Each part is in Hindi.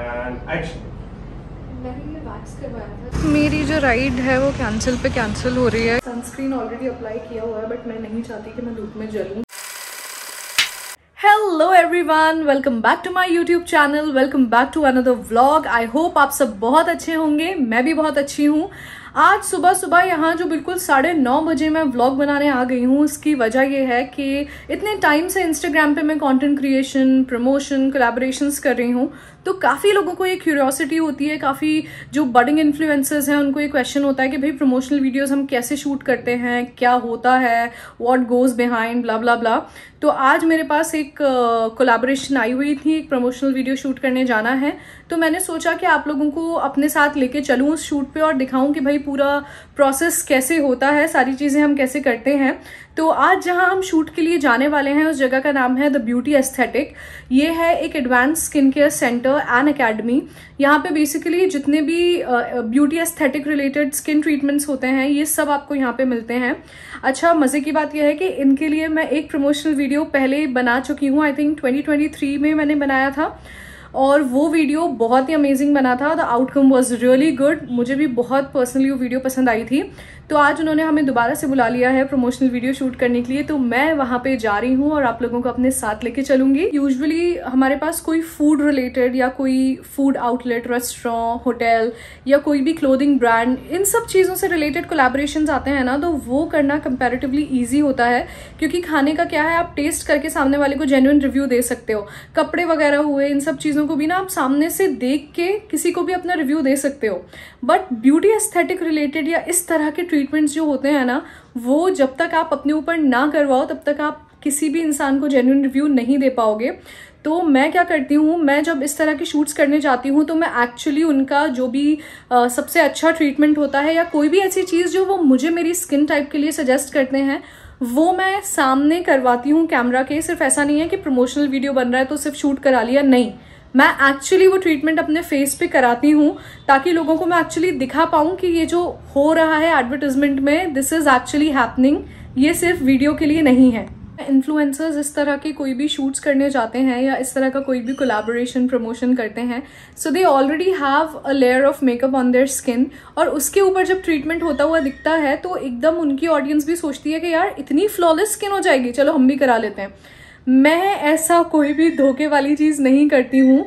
And action. मैंने ये वैक्स करवाया था। मेरी जो राइड है वो कैंसिल पे कैंसिल हो रही है। सनस्क्रीन ऑलरेडी अप्लाई किया हुआ है बट मैं नहीं चाहती कि मैं धूप में जलूं। Hello everyone, welcome back to my YouTube channel, welcome back to another vlog. I hope आप सब बहुत अच्छे होंगे, मैं भी बहुत अच्छी हूँ। आज सुबह सुबह यहाँ जो बिल्कुल 9:30 बजे मैं व्लॉग बनाने आ गई हूँ, उसकी वजह ये है कि इतने टाइम से इंस्टाग्राम पे मैं कंटेंट क्रिएशन, प्रमोशन, कोलैबोरेशंस कर रही हूँ, तो काफ़ी लोगों को ये क्यूरियोसिटी होती है। काफ़ी जो बडिंग इन्फ्लुएंसर्स हैं उनको ये क्वेश्चन होता है कि भाई प्रमोशनल वीडियोस हम कैसे शूट करते हैं, क्या होता है, what goes behind, blah blah blah. तो आज मेरे पास एक कोलैबोरेशन आई हुई थी, एक प्रमोशनल वीडियो शूट करने जाना है, तो मैंने सोचा कि आप लोगों को अपने साथ लेके चलूँ उस शूट पे और दिखाऊं कि भाई पूरा प्रोसेस कैसे होता है, सारी चीज़ें हम कैसे करते हैं। तो आज जहां हम शूट के लिए जाने वाले हैं उस जगह का नाम है द ब्यूटी एस्थेटिक। ये है एक advance skin care centre and academy. यहाँ पे बेसिकली जितने भी beauty aesthetic related skin treatments होते हैं ये सब आपको यहाँ पे मिलते हैं। अच्छा, मज़े की बात यह है कि इनके लिए मैं एक प्रमोशनल वीडियो पहले बना चुकी हूँ, आई थिंक 2023 में मैंने बनाया था, और वो वीडियो बहुत ही अमेजिंग बना था। The outcome was really good. मुझे भी बहुत पर्सनली वो वीडियो पसंद आई थी। तो आज उन्होंने हमें दोबारा से बुला लिया है प्रमोशनल वीडियो शूट करने के लिए, तो मैं वहाँ पे जा रही हूँ और आप लोगों को अपने साथ लेके चलूंगी। यूजुअली हमारे पास कोई फूड रिलेटेड या कोई फूड आउटलेट, रेस्टोरेंट, होटल या कोई भी क्लोथिंग ब्रांड, इन सब चीज़ों से रिलेटेड कोलैबोरेशंस आते हैं ना, तो वो करना कंपैरेटिवली ईजी होता है, क्योंकि खाने का क्या है, आप टेस्ट करके सामने वाले को जेन्युइन रिव्यू दे सकते हो। कपड़े वगैरह हुए, इन सब चीज़ों को भी ना आप सामने से देख के किसी को भी अपना रिव्यू दे सकते हो। बट ब्यूटी एस्थेटिक रिलेटेड या इस तरह के ट्रीटमेंट्स जो होते हैं ना, वो जब तक आप अपने ऊपर ना करवाओ तब तक आप किसी भी इंसान को जेन्युइन रिव्यू नहीं दे पाओगे। तो मैं क्या करती हूँ, मैं जब इस तरह की शूट्स करने जाती हूँ तो मैं एक्चुअली उनका जो भी सबसे अच्छा ट्रीटमेंट होता है या कोई भी ऐसी चीज़ जो वो मुझे मेरी स्किन टाइप के लिए सजेस्ट करते हैं, वो मैं सामने करवाती हूँ कैमरा के। सिर्फ ऐसा नहीं है कि प्रमोशनल वीडियो बन रहा है तो सिर्फ शूट करा लिया, नहीं, मैं एक्चुअली वो ट्रीटमेंट अपने फेस पे कराती हूँ ताकि लोगों को मैं एक्चुअली दिखा पाऊँ कि ये जो हो रहा है एडवर्टाइजमेंट में, दिस इज एक्चुअली हैपनिंग, ये सिर्फ वीडियो के लिए नहीं है। इन्फ्लुएंसर्स इस तरह के कोई भी शूट्स करने जाते हैं या इस तरह का कोई भी कोलैबोरेशन, प्रमोशन करते हैं, so they already have a layer of makeup on their skin, और उसके ऊपर जब ट्रीटमेंट होता हुआ दिखता है तो एकदम उनकी ऑडियंस भी सोचती है कि यार इतनी फ्लॉलेस स्किन हो जाएगी, चलो हम भी करा लेते हैं। मैं ऐसा कोई भी धोखे वाली चीज़ नहीं करती हूँ।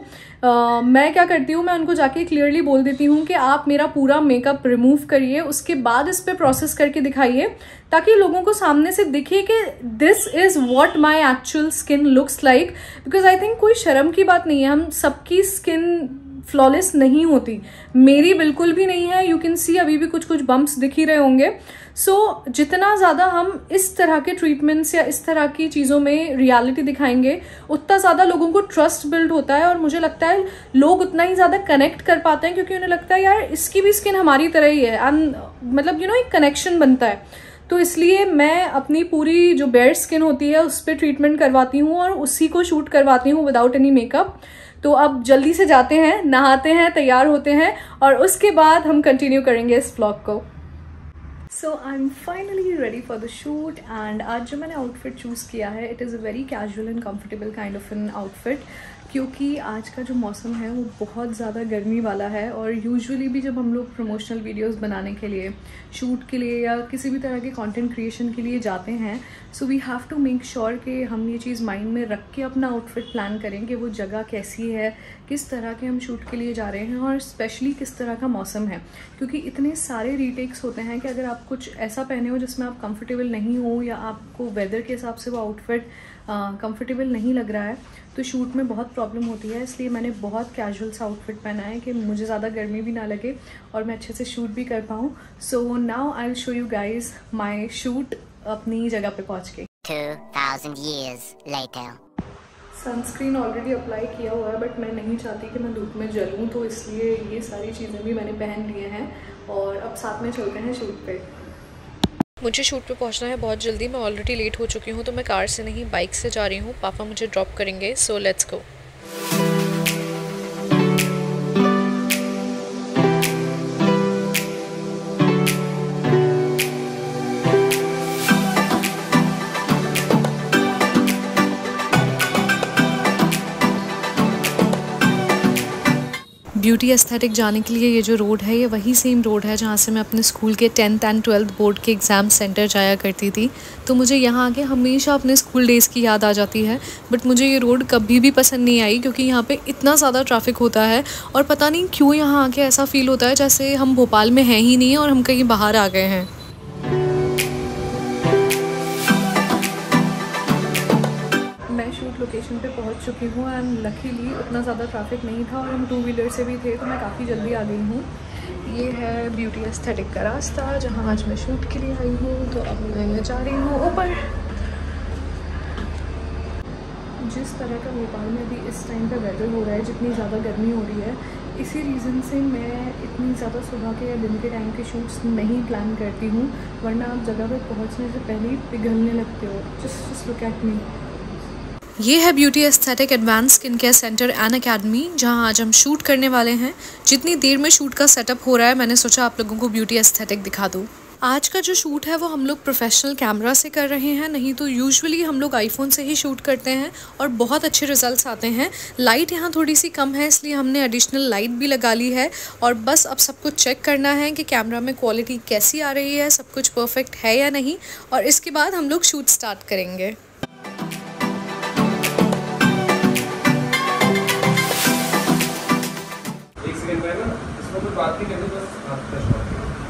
मैं क्या करती हूँ, मैं उनको जाके क्लियरली बोल देती हूँ कि आप मेरा पूरा मेकअप रिमूव करिए, उसके बाद इस पे प्रोसेस करके दिखाइए, ताकि लोगों को सामने से दिखे कि this is what my actual skin looks like. Because I think कोई शर्म की बात नहीं है, हम सबकी स्किन फ्लॉलेस नहीं होती, मेरी बिल्कुल भी नहीं है। यू कैन सी अभी भी कुछ कुछ बम्प्स दिख ही रहे होंगे। सो जितना ज़्यादा हम इस तरह के ट्रीटमेंट्स या इस तरह की चीज़ों में रियलिटी दिखाएंगे, उतना ज़्यादा लोगों को ट्रस्ट बिल्ड होता है, और मुझे लगता है लोग उतना ही ज़्यादा कनेक्ट कर पाते हैं, क्योंकि उन्हें लगता है यार इसकी भी स्किन हमारी तरह ही है, एंड मतलब एक कनेक्शन बनता है। तो इसलिए मैं अपनी पूरी जो बेयर स्किन होती है उस पर ट्रीटमेंट करवाती हूँ और उसी को शूट करवाती हूँ विदाउट एनी मेकअप। तो अब जल्दी से जाते हैं, नहाते हैं, तैयार होते हैं, और उसके बाद हम कंटिन्यू करेंगे इस व्लॉग को। So I am finally ready for the shoot, and आज जो मैंने आउटफिट चूज़ किया है, it is a very casual and comfortable kind of an outfit, क्योंकि आज का जो मौसम है वो बहुत ज़्यादा गर्मी वाला है। और यूजुअली भी जब हम लोग प्रमोशनल वीडियोस बनाने के लिए, शूट के लिए या किसी भी तरह के कंटेंट क्रिएशन के लिए जाते हैं, so we have to make sure कि हम ये चीज़ माइंड में रख के अपना आउटफिट प्लान करें कि वो जगह कैसी है, किस तरह के हम शूट के लिए जा रहे हैं, और स्पेशली किस तरह का मौसम है, क्योंकि इतने सारे रीटेक्स होते हैं कि अगर आप कुछ ऐसा पहने हो जिसमें आप कंफर्टेबल नहीं हो या आपको वेदर के हिसाब से वो आउटफिट कंफर्टेबल नहीं लग रहा है, तो शूट में बहुत प्रॉब्लम होती है। इसलिए मैंने बहुत कैजुअल सा आउटफिट पहना है कि मुझे ज़्यादा गर्मी भी ना लगे और मैं अच्छे से शूट भी कर पाऊँ। So now I will show you guys my shoot अपनी जगह पे पहुँच के। 2000 years later. Sunscreen already apply किया हुआ है बट मैं नहीं चाहती कि मैं धूप में जलूँ, तो इसलिए ये सारी चीज़ें भी मैंने पहन लिए हैं, और अब साथ में चलते हैं शूट पे। मुझे शूट पे पहुंचना है बहुत जल्दी, मैं ऑलरेडी लेट हो चुकी हूँ, तो मैं कार से नहीं बाइक से जा रही हूँ। पापा मुझे ड्रॉप करेंगे, so let's go. Beauty aesthetic जाने के लिए ये जो रोड है ये वही सेम रोड है जहाँ से मैं अपने स्कूल के 10th एंड 12th बोर्ड के एग्ज़ाम सेंटर जाया करती थी। तो मुझे यहाँ आके हमेशा अपने स्कूल डेज़ की याद आ जाती है। बट मुझे ये रोड कभी भी पसंद नहीं आई क्योंकि यहाँ पे इतना ज़्यादा ट्रैफिक होता है और पता नहीं क्यों यहाँ आके ऐसा फ़ील होता है जैसे हम भोपाल में हैं ही नहीं और हम कहीं बाहर आ गए हैं। मैं शूट लोकेशन पे पहुंच चुकी हूँ एंड लकीली उतना ज़्यादा ट्रैफिक नहीं था और हम 2 व्हीलर से भी थे तो मैं काफ़ी जल्दी आ गई हूँ। ये है ब्यूटी एस्थेटिक का रास्ता जहाँ आज मैं शूट के लिए आई हूँ। तो अब मैं जा रही हूँ ऊपर। जिस तरह का भोपाल में अभी इस टाइम पे वेदर हो रहा है, जितनी ज़्यादा गर्मी हो रही है, इसी रीज़न से मैं इतनी ज़्यादा सुबह के या दिन के टाइम के शूट्स नहीं प्लान करती हूँ, वरना आप जगह पर पहुँचने से पहले ही पिघलने लगते हो। Just look at me. ये है beauty aesthetic advance skin care centre and academy जहाँ आज हम शूट करने वाले हैं। जितनी देर में शूट का सेटअप हो रहा है मैंने सोचा आप लोगों को ब्यूटी एस्थेटिक दिखा दूँ। आज का जो शूट है वो हम लोग प्रोफेशनल कैमरा से कर रहे हैं, नहीं तो यूजुअली हम लोग आईफोन से ही शूट करते हैं और बहुत अच्छे रिजल्ट्स आते हैं। लाइट यहाँ थोड़ी सी कम है इसलिए हमने एडिशनल लाइट भी लगा ली है और बस अब सब कुछ चेक करना है कि कैमरा में क्वालिटी कैसी आ रही है, सब कुछ परफेक्ट है या नहीं, और इसके बाद हम लोग शूट स्टार्ट करेंगे। बात नहीं करते, बस आपका शॉट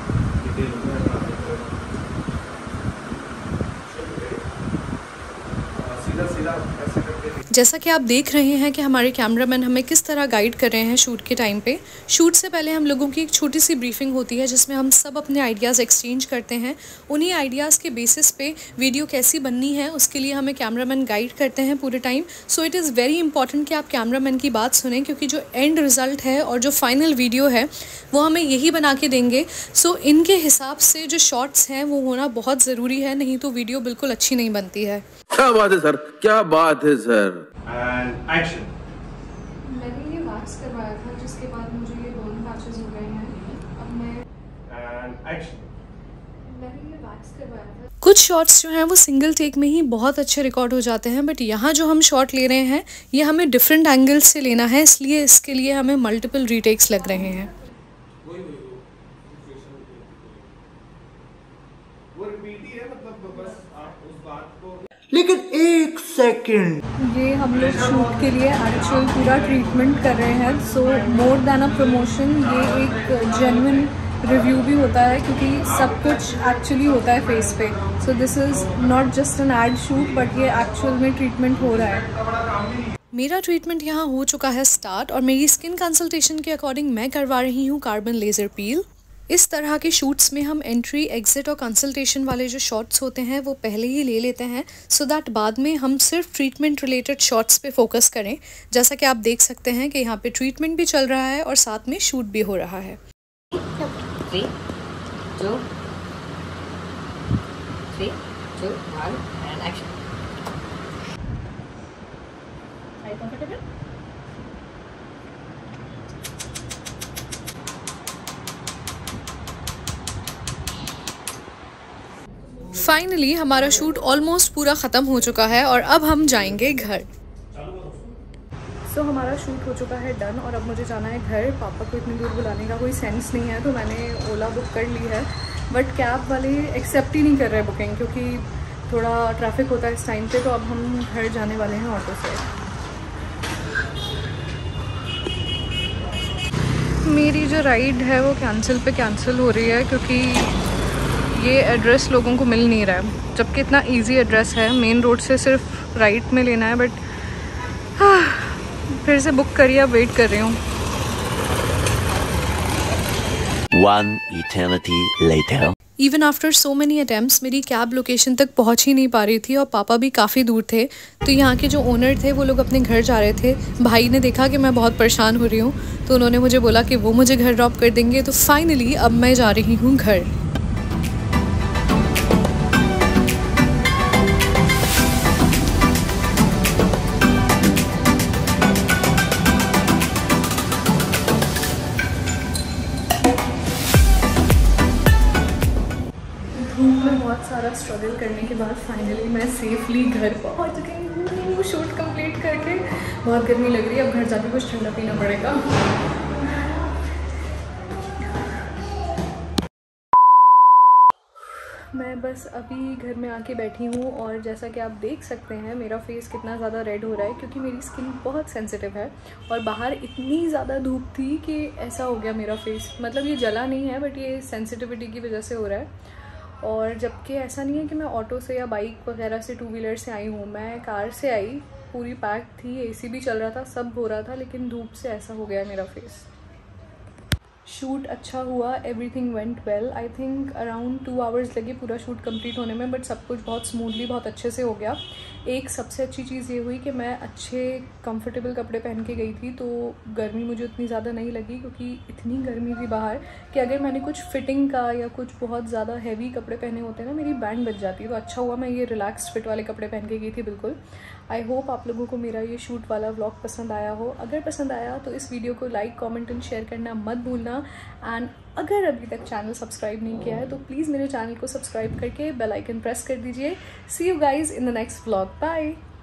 सीधा ऐसे करके। जैसा कि आप देख रहे हैं कि हमारे कैमरामैन हमें किस तरह गाइड कर रहे हैं शूट के टाइम पे। शूट से पहले हम लोगों की एक छोटी सी ब्रीफिंग होती है जिसमें हम सब अपने आइडियाज़ एक्सचेंज करते हैं। उन्हीं आइडियाज़ के बेसिस पे वीडियो कैसी बननी है उसके लिए हमें कैमरामैन गाइड करते हैं पूरे time. So it is very important कि आप कैमरामैन की बात सुनें क्योंकि जो एंड रिज़ल्ट है और जो फाइनल वीडियो है वो हमें यही बना के देंगे। सो इनके हिसाब से जो शॉट्स हैं वो होना बहुत ज़रूरी है, नहीं तो वीडियो बिल्कुल अच्छी नहीं बनती है। क्या बात है सर, क्या बात है सर। And action. मैंने ये वैक्स करवाया था जिसके बाद मुझे ये दोनों पैचेस हो गए हैं। अब मैं एंड एक्शन। मैंने ये वैक्स करवाया था। कुछ शॉट्स जो हैं वो सिंगल टेक में ही बहुत अच्छे रिकॉर्ड हो जाते हैं, बट यहाँ जो हम शॉट ले रहे हैं ये हमें डिफरेंट एंगल्स से लेना है, इसलिए इसके लिए हमें मल्टीपल रीटेक्स लग रहे हैं। वो रिपीट ही है, मतलब बस आप उस बात को। लेकिन एक सेकंड, ये हम लोग शूट के लिए एक्चुअल पूरा ट्रीटमेंट कर रहे हैं। सो मोर देन अ प्रमोशन ये एक जेन्युइन रिव्यू भी होता है क्योंकि सब कुछ एक्चुअली होता है फेस पे। So this is not just an ad shoot but ये एक्चुअल में ट्रीटमेंट हो रहा है। मेरा ट्रीटमेंट यहाँ हो चुका है स्टार्ट और मेरी स्किन कंसल्टेशन के अकॉर्डिंग मैं करवा रही हूँ कार्बन लेज़र पील। इस तरह के शूट्स में हम एंट्री, एग्जिट और कंसल्टेशन वाले जो शॉट्स होते हैं वो पहले ही ले लेते हैं सो दैट बाद में हम सिर्फ ट्रीटमेंट रिलेटेड शॉट्स पे फोकस करें। जैसा कि आप देख सकते हैं कि यहाँ पे ट्रीटमेंट भी चल रहा है और साथ में शूट भी हो रहा है। 3, 2, 1 and action. Are you comfortable? Finally हमारा शूट ऑलमोस्ट पूरा ख़त्म हो चुका है और अब हम जाएंगे घर। सो हमारा शूट हो चुका है डन और अब मुझे जाना है घर। पापा को इतनी दूर बुलाने का कोई सेंस नहीं है तो मैंने ओला बुक कर ली है, बट कैब वाले एक्सेप्ट ही नहीं कर रहे बुकिंग क्योंकि थोड़ा ट्रैफिक होता है इस टाइम पे। तो अब हम घर जाने वाले हैं ऑटो से। मेरी जो राइड है वो कैंसिल हो रही है क्योंकि ये एड्रेस लोगों को मिल नहीं रहा है, जबकि इतना इजी एड्रेस है। मेन रोड से सिर्फ राइट में लेना है, बट फिर से बुक करिए, अब वेट कर रही हूँ। One eternity later. Even after so many attempts मेरी कैब लोकेशन तक पहुँच ही नहीं पा रही थी और पापा भी काफ़ी दूर थे। तो यहाँ के जो ओनर थे वो लोग अपने घर जा रहे थे। भाई ने देखा कि मैं बहुत परेशान हो रही हूँ तो उन्होंने मुझे बोला कि वो मुझे घर ड्रॉप कर देंगे। तो फाइनली अब मैं जा रही हूँ घर। बहुत सारा स्ट्रगल करने के बाद फाइनली मैं सेफली घर पहुंच गई हूँ शूट कंप्लीट करके। बहुत गर्मी लग रही है, अब घर जाके कुछ ठंडा पीना पड़ेगा। मैं बस अभी घर में आके बैठी हूँ और जैसा कि आप देख सकते हैं मेरा फेस कितना ज़्यादा रेड हो रहा है क्योंकि मेरी स्किन बहुत सेंसिटिव है और बाहर इतनी ज़्यादा धूप थी कि ऐसा हो गया मेरा फेस। मतलब ये जला नहीं है बट ये सेंसिटिविटी की वजह से हो रहा है। और जबकि ऐसा नहीं है कि मैं ऑटो से या बाइक वगैरह से, टू व्हीलर से आई हूँ, मैं कार से आई, पूरी पैक थी, एसी भी चल रहा था, सब हो रहा था, लेकिन धूप से ऐसा हो गया मेरा फेस। शूट अच्छा हुआ, everything went well. I think around 2 hours लगे पूरा शूट कंप्लीट होने में, बट सब कुछ बहुत स्मूथली, बहुत अच्छे से हो गया। एक सबसे अच्छी चीज़ ये हुई कि मैं अच्छे कंफर्टेबल कपड़े पहन के गई थी, तो गर्मी मुझे उतनी ज़्यादा नहीं लगी क्योंकि इतनी गर्मी थी बाहर कि अगर मैंने कुछ फिटिंग का या कुछ बहुत ज़्यादा हैवी कपड़े पहने होते ना, मेरी बैंड बच जाती। तो अच्छा हुआ मैं ये रिलैक्स्ड फिट वाले कपड़े पहन के गई थी बिल्कुल। आई होप आप लोगों को मेरा ये शूट वाला व्लॉग पसंद आया हो। अगर पसंद आया तो इस वीडियो को लाइक, कमेंट एंड शेयर करना मत भूलना। एंड अगर अभी तक चैनल सब्सक्राइब नहीं किया है तो प्लीज़ मेरे चैनल को सब्सक्राइब करके बेल आइकन प्रेस कर दीजिए। See you guys in the next vlog. Bye.